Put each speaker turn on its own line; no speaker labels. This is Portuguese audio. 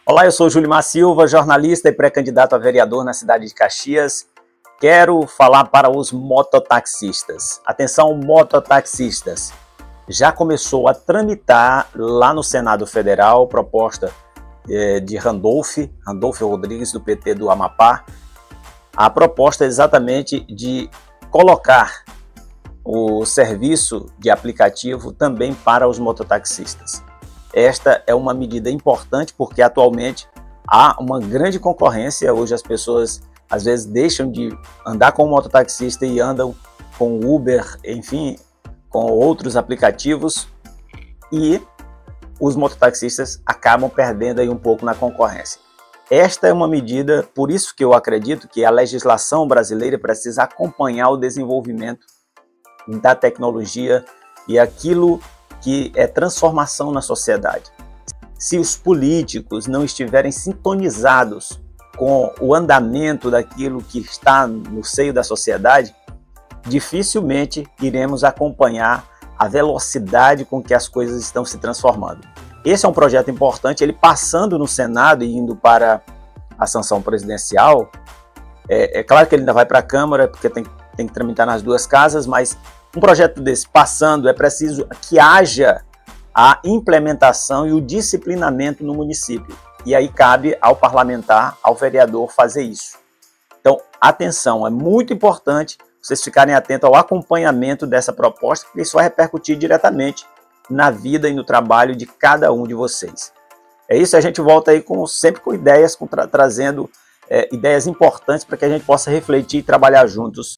Olá, eu sou Julimar Silva, jornalista e pré-candidato a vereador na cidade de Caxias. Quero falar para os mototaxistas. Atenção, mototaxistas. Já começou a tramitar lá no Senado Federal proposta de Randolph Rodrigues, do PT do Amapá. A proposta é exatamente de colocar o serviço de aplicativo também para os mototaxistas. Esta é uma medida importante porque atualmente há uma grande concorrência. Hoje as pessoas às vezes deixam de andar com o mototaxista e andam com o Uber, enfim, com outros aplicativos, e os mototaxistas acabam perdendo aí um pouco na concorrência. Esta é uma medida, por isso que eu acredito que a legislação brasileira precisa acompanhar o desenvolvimento da tecnologia e aquilo que é transformação na sociedade. Se os políticos não estiverem sintonizados com o andamento daquilo que está no seio da sociedade, dificilmente iremos acompanhar a velocidade com que as coisas estão se transformando. Esse é um projeto importante, ele passando no Senado e indo para a sanção presidencial. É claro que ele ainda vai para a Câmara, porque tem que tramitar nas duas casas, mas um projeto desse passando, é preciso que haja a implementação e o disciplinamento no município. E aí cabe ao parlamentar, ao vereador, fazer isso. Então, atenção, é muito importante vocês ficarem atentos ao acompanhamento dessa proposta, porque isso vai repercutir diretamente na vida e no trabalho de cada um de vocês. É isso, a gente volta aí sempre com ideias, trazendo ideias importantes para que a gente possa refletir e trabalhar juntos